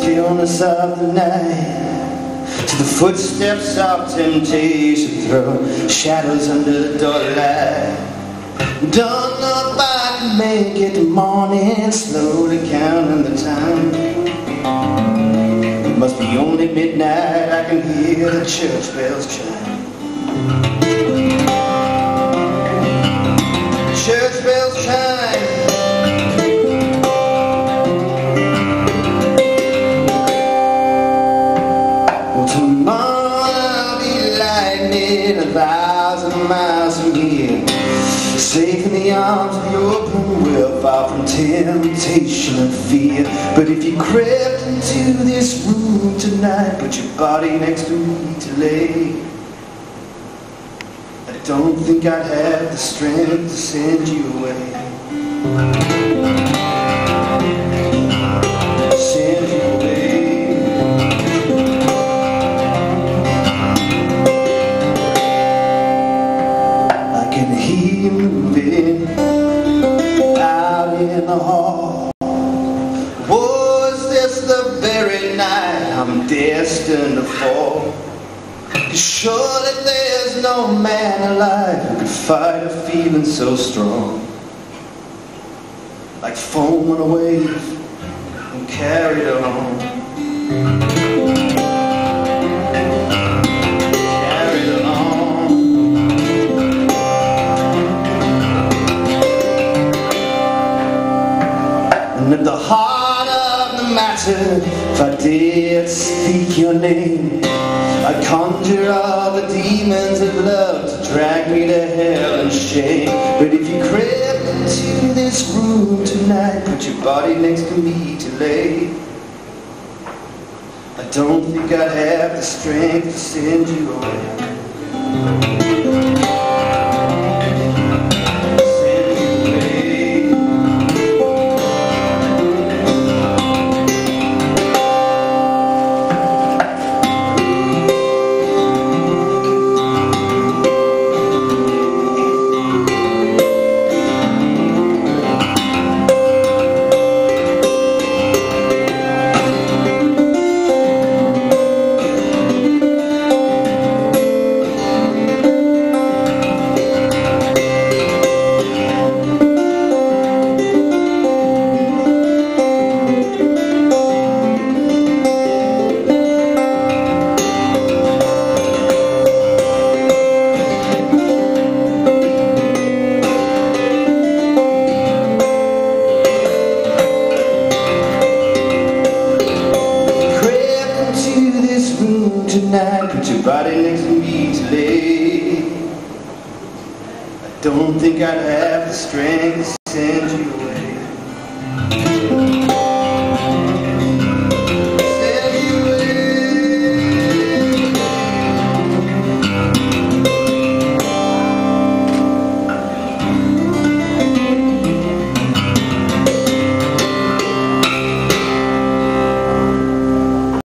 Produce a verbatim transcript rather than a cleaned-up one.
stillness of the night, to the footsteps of temptation, throw shadows under the doorlight. Don't know if I can make it to morning, slowly counting the time. It must be only midnight, I can hear the church bells chime. Church bells chime. Well, tomorrow I'll be lightning a thousand miles from here, safe in the arms of the open will, far from temptation and fear. But if you crept into this room tonight, put your body next to me to lay, I don't think I'd have the strength to send you away. Send you away. I can hear you moving out in the hall. Was this the very night I'm destined to fall? Surely there's no man alive who could fight a feeling so strong, like foam on a wave and carried along. Carried along. And at the heart of the matter, if I did speak your name, I'd conjure all the demons of love to drag me to hell and shame. But if you crept into this room tonight, put your body next to me to lay, I don't think I'd have the strength to send you away. Tonight, put your body next to me to lay, I don't think I'd have the strength to send